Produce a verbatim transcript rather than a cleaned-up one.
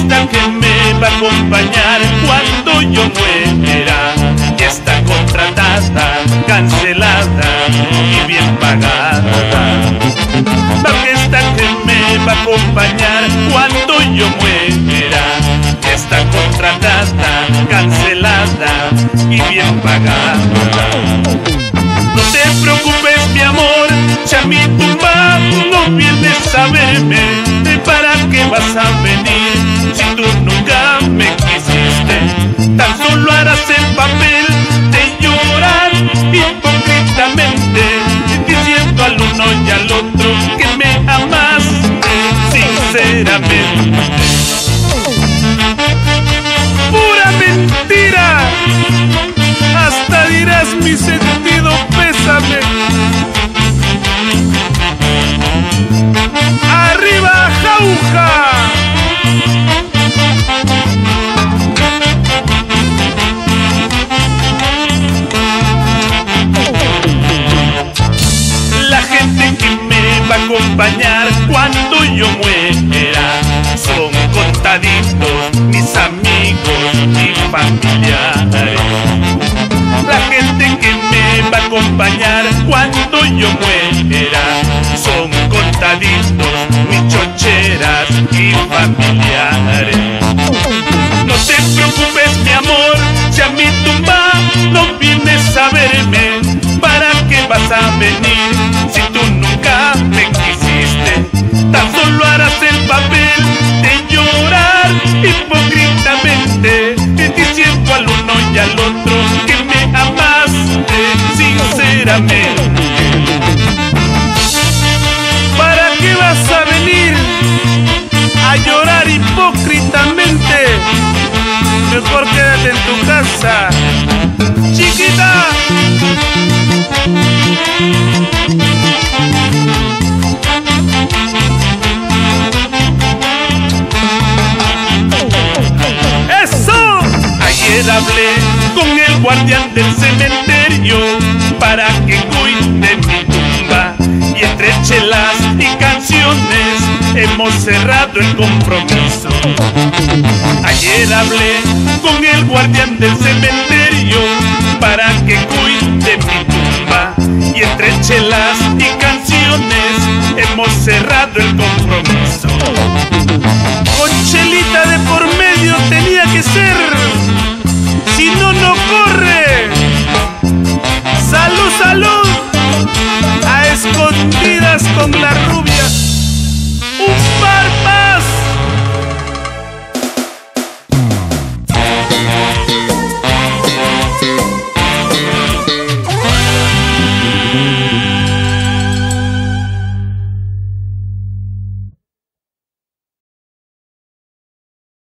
orquesta que me va a acompañar cuando yo muera ya está contratada, cancelada y bien pagada. La orquesta que me va a acompañar cuando yo muera ya está contratada, cancelada y bien pagada. No te preocupes, mi amor, si a mi tumba no vienes a verme, ¿para qué vas a venir si tú nunca me quisiste? Tan solo harás el papel de llorar hipócritamente, diciendo al uno y al otro que me amaste sinceramente. ¡Pura mentira! Hasta dirás mi sentido pésame. ¡Arriba, Jauja! La gente que me va a acompañar cuando yo muera son contaditos mis amigos y familiares. La gente que me va a acompañar cuando yo muera son contaditos mis chocheras y familiares. No te preocupes, mi amor, si a mi tumba no vienes a verme, ¿para qué vas a venir si tú nunca me quisiste? Tan solo harás el papel de llorar hipócritamente, diciendo al uno y al otro que me amaste sinceramente. ¿Para qué vas a venir a llorar hipócritamente? Mejor quédate en tu casa, chiquita. ¡Eso! Ayer hablé con el guardián del cementerio para que cuide mi tumba, y entre chelas y canciones hemos cerrado el compromiso. Ayer hablé con el guardián del cementerio para que cuide mi tumba, y entre chelas y canciones hemos cerrado el compromiso.